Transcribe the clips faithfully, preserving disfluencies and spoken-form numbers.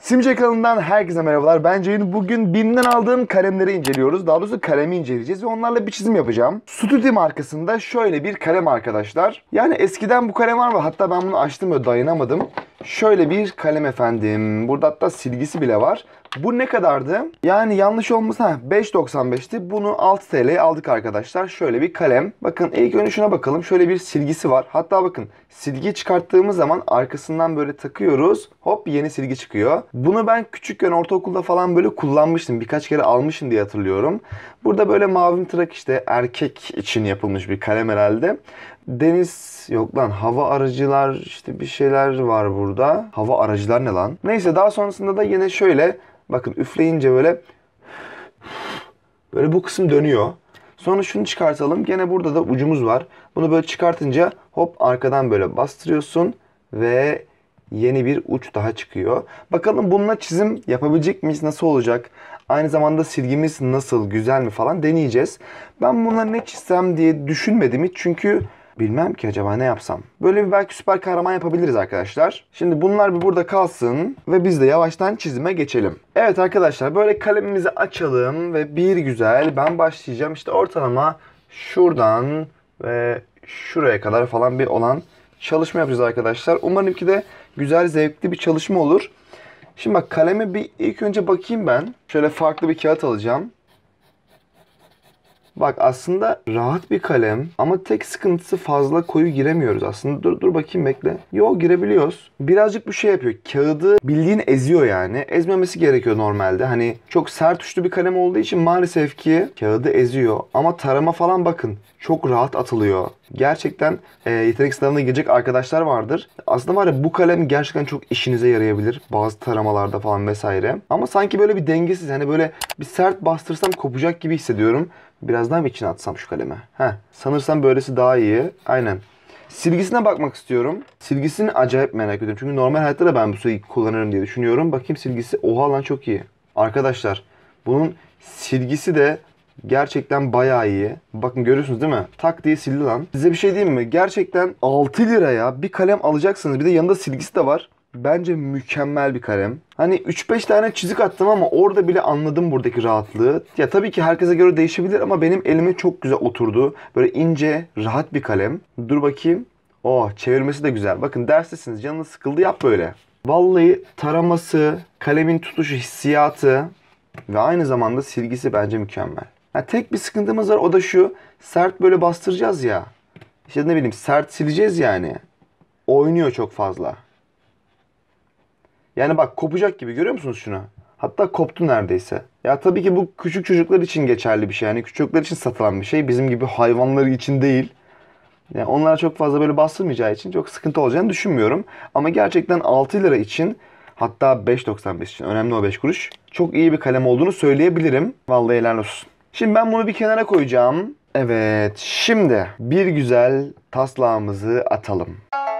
Simce kanalından herkese merhabalar. Ben Ceyhun. Bugün BİM'den aldığım kalemleri inceliyoruz. Daha doğrusu kalemi inceleyeceğiz ve onlarla bir çizim yapacağım. Studi markasında şöyle bir kalem arkadaşlar. Yani eskiden bu kalem var ve hatta ben bunu açtım ve dayanamadım. Şöyle bir kalem efendim. Burada hatta silgisi bile var. Bu ne kadardı? Yani yanlış olmasın, beş doksan beşti. Bunu altı TL'ye aldık arkadaşlar. Şöyle bir kalem. Bakın ilk önce şuna bakalım. Şöyle bir silgisi var. Hatta bakın silgiyi çıkarttığımız zaman arkasından böyle takıyoruz. Hop yeni silgi çıkıyor. Bunu ben küçükken ortaokulda falan böyle kullanmıştım. Birkaç kere almışım diye hatırlıyorum. Burada böyle mavi tırak işte erkek için yapılmış bir kalem herhalde. Deniz yok lan, hava aracılar işte bir şeyler var burada. Hava aracılar ne lan? Neyse, daha sonrasında da yine şöyle bakın üfleyince böyle böyle bu kısım dönüyor. Sonra şunu çıkartalım. Gene burada da ucumuz var. Bunu böyle çıkartınca hop arkadan böyle bastırıyorsun ve yeni bir uç daha çıkıyor. Bakalım bununla çizim yapabilecek miyiz? Nasıl olacak? Aynı zamanda silgimiz nasıl? Güzel mi falan deneyeceğiz. Ben bununla ne çizsem diye düşünmedim hiç. Çünkü bilmem ki acaba ne yapsam. Böyle bir belki süper kahraman yapabiliriz arkadaşlar. Şimdi bunlar bir burada kalsın ve biz de yavaştan çizime geçelim. Evet arkadaşlar, böyle kalemimizi açalım ve bir güzel ben başlayacağım. İşte ortalama şuradan ve şuraya kadar falan bir olan çalışma yapacağız arkadaşlar. Umarım ki de güzel, zevkli bir çalışma olur. Şimdi bak, kaleme bir ilk önce bakayım ben. Şöyle farklı bir kağıt alacağım. Bak aslında rahat bir kalem ama tek sıkıntısı fazla koyu giremiyoruz aslında. Dur dur bakayım, bekle. Yo, girebiliyoruz. Birazcık bir şey yapıyor. Kağıdı bildiğin eziyor yani. Ezmemesi gerekiyor normalde. Hani çok sert uçlu bir kalem olduğu için maalesef ki kağıdı eziyor. Ama tarama falan bakın çok rahat atılıyor. Gerçekten e, yetenek sınavına girecek arkadaşlar vardır. Aslında var ya, bu kalem gerçekten çok işinize yarayabilir. Bazı taramalarda falan vesaire. Ama sanki böyle bir dengesiz. Hani böyle bir sert bastırsam kopacak gibi hissediyorum. Biraz daha mı içine atsam şu kaleme? Heh, sanırsam böylesi daha iyi. Aynen. Silgisine bakmak istiyorum. Silgisini acayip merak ediyorum. Çünkü normal hayatta da ben bu silgiyi kullanırım diye düşünüyorum. Bakayım silgisi. Oha lan, çok iyi. Arkadaşlar bunun silgisi de gerçekten bayağı iyi. Bakın görüyorsunuz değil mi? Tak diye sildi lan. Size bir şey diyeyim mi? Gerçekten altı liraya bir kalem alacaksınız. Bir de yanında silgisi de var. Bence mükemmel bir kalem. Hani üç beş tane çizik attım ama orada bile anladım buradaki rahatlığı. Ya tabii ki herkese göre değişebilir ama benim elime çok güzel oturdu. Böyle ince, rahat bir kalem. Dur bakayım. Oh, çevirmesi de güzel. Bakın derstesiniz, canınız sıkıldı, yap böyle. Vallahi taraması, kalemin tutuşu, hissiyatı ve aynı zamanda silgisi bence mükemmel. Ha, tek bir sıkıntımız var, o da şu. Sert böyle bastıracağız ya. İşte ne bileyim, sert sileceğiz yani. Oynuyor çok fazla. Yani bak, kopacak gibi, görüyor musunuz şunu? Hatta koptu neredeyse. Ya tabii ki bu küçük çocuklar için geçerli bir şey. Yani küçük çocuklar için satılan bir şey. Bizim gibi hayvanlar için değil. Yani onlara çok fazla böyle bastırmayacağı için çok sıkıntı olacağını düşünmüyorum. Ama gerçekten altı lira için, hatta beş doksan beş için, önemli o beş kuruş, çok iyi bir kalem olduğunu söyleyebilirim. Vallahi helal olsun. Şimdi ben bunu bir kenara koyacağım. Evet, şimdi bir güzel taslağımızı atalım.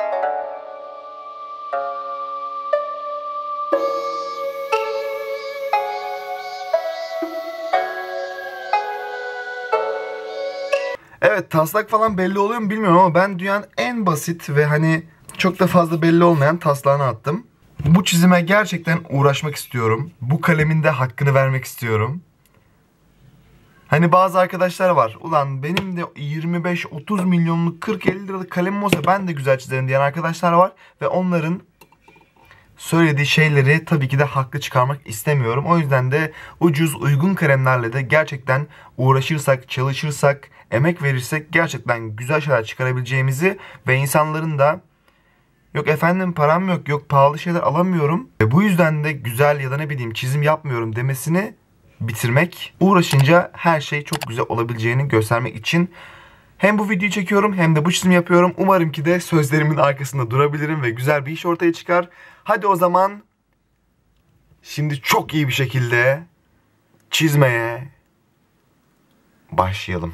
Evet, taslak falan belli oluyor mu bilmiyorum ama ben dünyanın en basit ve hani çok da fazla belli olmayan taslağını attım. Bu çizime gerçekten uğraşmak istiyorum. Bu kalemin de hakkını vermek istiyorum. Hani bazı arkadaşlar var. Ulan benim de yirmi beş otuz milyonluk, kırk elli liralık kalemim olsa ben de güzel çizerim diyen arkadaşlar var. Ve onların söylediği şeyleri tabii ki de haklı çıkarmak istemiyorum. O yüzden de ucuz, uygun kalemlerle de gerçekten uğraşırsak, çalışırsak, emek verirsek gerçekten güzel şeyler çıkarabileceğimizi ve insanların da yok efendim param yok, yok pahalı şeyler alamıyorum ve bu yüzden de güzel ya da ne bileyim çizim yapmıyorum demesini bitirmek. Uğraşınca her şey çok güzel olabileceğini göstermek için hem bu videoyu çekiyorum hem de bu çizimi yapıyorum. Umarım ki de sözlerimin arkasında durabilirim ve güzel bir iş ortaya çıkar. Hadi o zaman şimdi çok iyi bir şekilde çizmeye başlayalım.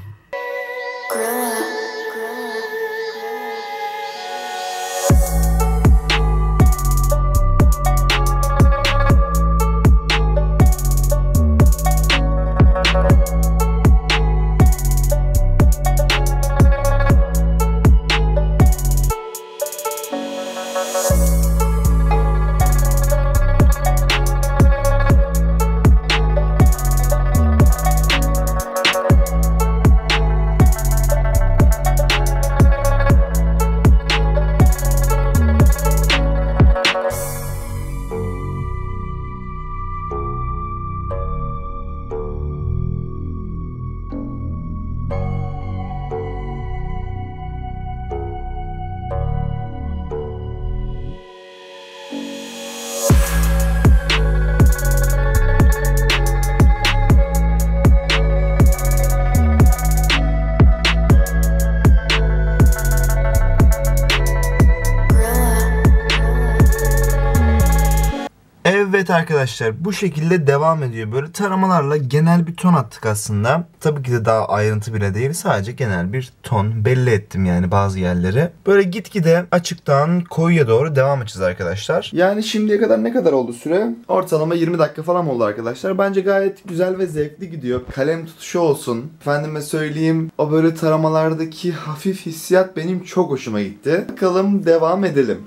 Evet arkadaşlar, bu şekilde devam ediyor. Böyle taramalarla genel bir ton attık aslında. Tabii ki de daha ayrıntı bile değil. Sadece genel bir ton belli ettim yani bazı yerleri. Böyle gitgide açıktan koyuya doğru devam edeceğiz arkadaşlar. Yani şimdiye kadar ne kadar oldu süre? Ortalama yirmi dakika falan oldu arkadaşlar. Bence gayet güzel ve zevkli gidiyor. Kalem tutuşu olsun. Efendime söyleyeyim, o böyle taramalardaki hafif hissiyat benim çok hoşuma gitti. Bakalım, devam edelim.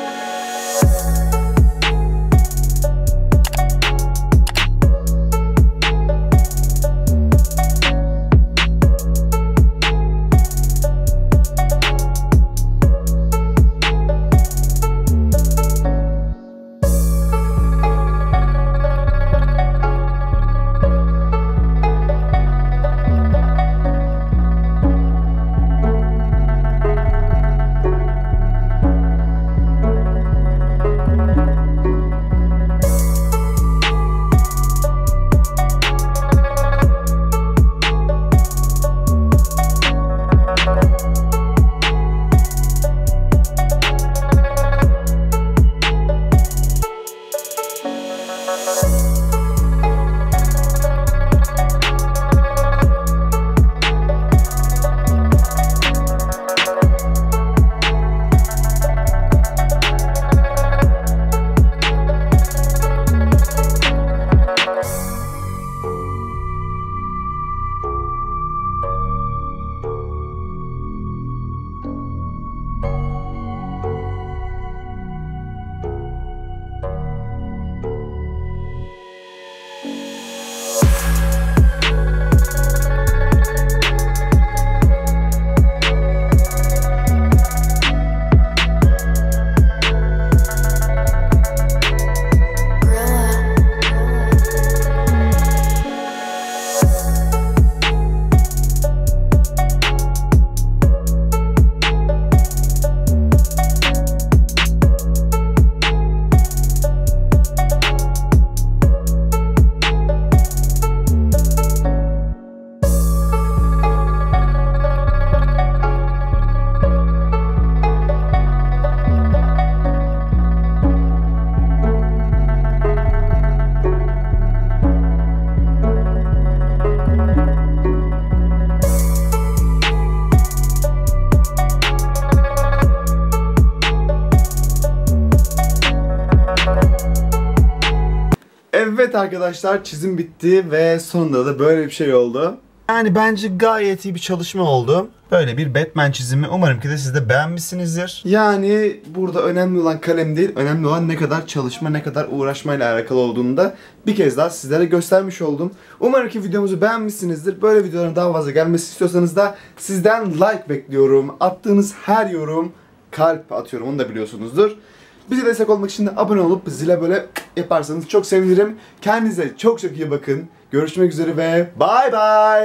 Evet arkadaşlar, çizim bitti ve sonunda da böyle bir şey oldu. Yani bence gayet iyi bir çalışma oldu. Böyle bir Batman çizimi. Umarım ki de siz de beğenmişsinizdir. Yani burada önemli olan kalem değil, önemli olan ne kadar çalışma, ne kadar uğraşmayla alakalı olduğunu da bir kez daha sizlere göstermiş oldum. Umarım ki videomuzu beğenmişsinizdir. Böyle videoların daha fazla gelmesi istiyorsanız da sizden like bekliyorum. Attığınız her yorum kalp atıyorum, onu da biliyorsunuzdur. Bize destek olmak için de abone olup zile böyle yaparsanız çok sevinirim. Kendinize çok çok iyi bakın. Görüşmek üzere ve bye bye.